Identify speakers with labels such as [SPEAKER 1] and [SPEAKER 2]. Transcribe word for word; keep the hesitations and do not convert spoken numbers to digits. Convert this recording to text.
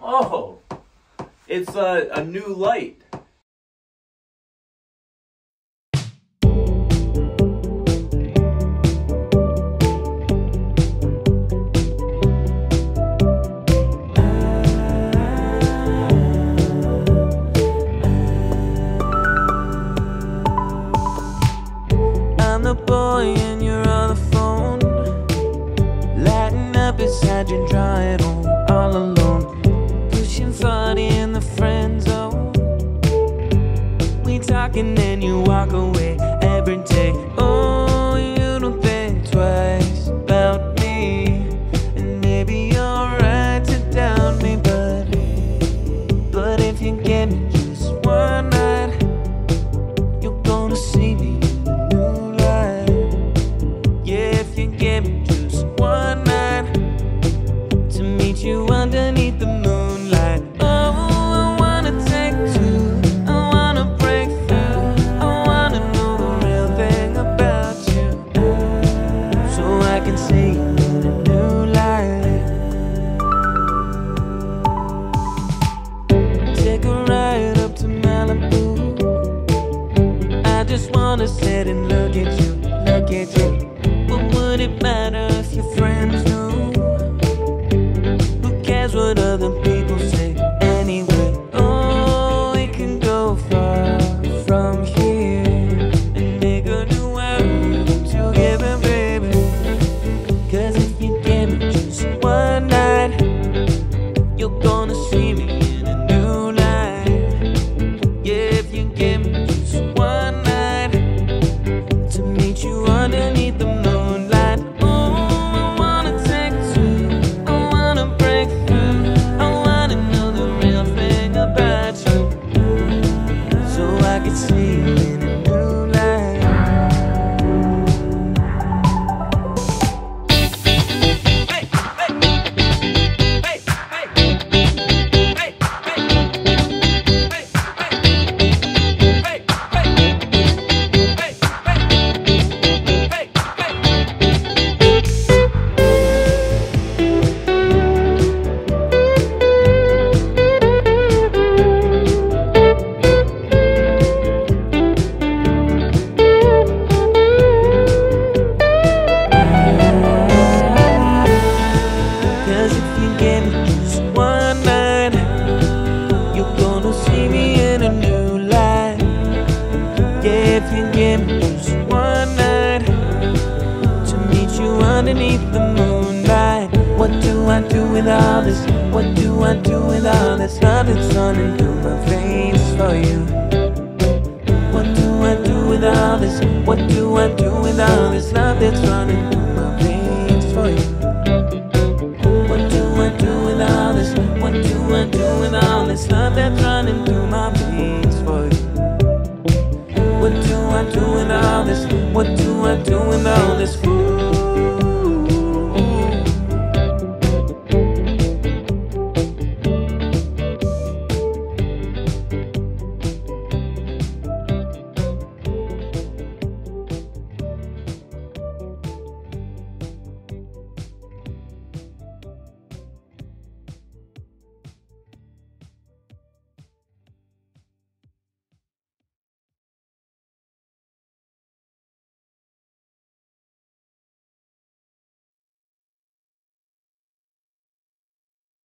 [SPEAKER 1] Oh, it's a, a new light.
[SPEAKER 2] I'm the boy and you're on the phone, lighting up beside your dry home, all alone, pushing forty in the friend zone. We talking and you walk away every day. Oh, you don't think twice about me, and maybe you're right to doubt me, but but if you give me just one night, you're gonna see me. You underneath the moonlight. Oh, I wanna take two, I wanna break through, I wanna know the real thing about you, so I can see you in a new light. Take a ride up to Malibu. I just wanna sit and look at you, look at you. What would it matter if your friends knew? What other people say anyway. Oh, we can go far from here and make a new world together, baby. Cause if you give me just one night, you're gonna see me in a new light. Yeah, if you give me just one night to meet you underneath the moonlight. Oh, I wanna take two, I wanna break through, see you in a new light. Hey, hey, hey, hey, hey, hey, if you give me just one night to meet you underneath the moonlight. What do I do with all this? What do I do with all this love that's running through my veins for you? What do I do with all this? What do I do with all this love that's running through